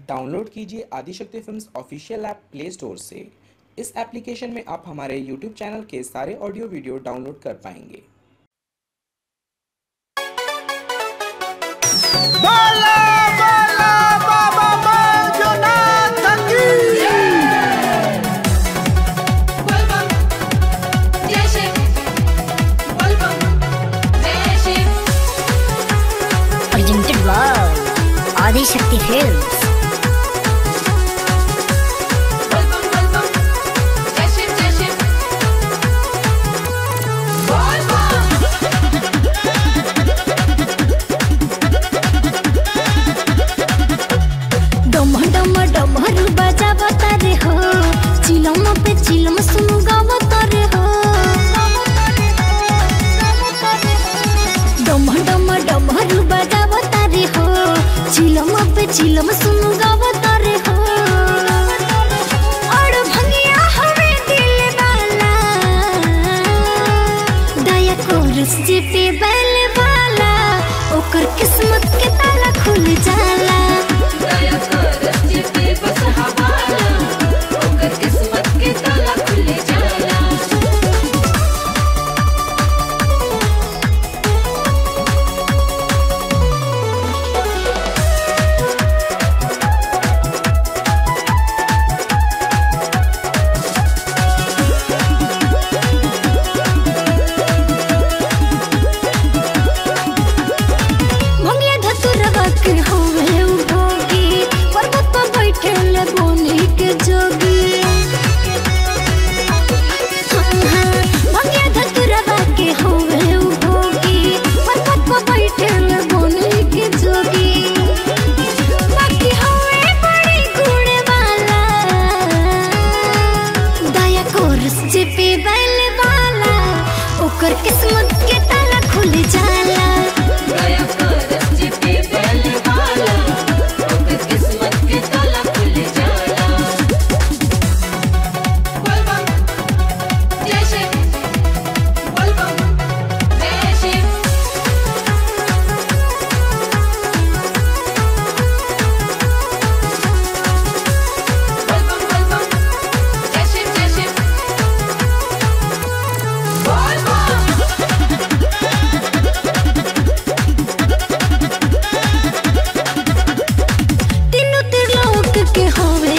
Download कीजिए Adishakti Films official app Play Store से। इस एप्लीकेशन में आप हमारे यूट्यूब चैनल के सारे ऑडियो वीडियो डाउनलोड कर पाएंगे। बोला बोला बाबा बैजनाथ की बोलबम जय शिव बोलबम जय Shiv presented by Adishakti Films. बोलबम बोलबम जय शिव बोलबम डम डम डमरू बजावता रे हो, चिलम पे चिलम सुन गावता रे हो। डम डम डमरू बजावता रे हो, चिलम पे चिलम सुन गावता रे हो। और भंगिया हवे दिल वाला, दया कोरस जे पे बैल वाला, ओकर किस्मत के ताला खुल जाला। दया कर जिते बस हवाला ओकर किस्मत के ताला खुल जाला। भंगिया धतुरवा के होवे उ भोगी, पर्वत पर बैठेले बोनी के जोगी। भंगिया धतुरवा के होवे उ भोगी, पर्वत पर बैठेले बोनी के जोगी। बाकी होवे बड़ी गुण वाला, दया कोरस जे पे बैल वाला, ओकर किस्मत के ताला खुल जाला। दया कर जिते बैल वाला ओकर किस्मत के ताला खुल जाला। बोलबम जय शिव बोलबम जय शिव बोलबम बोलबम जय शिव बोलबम तीनों त्रिलोक के होवे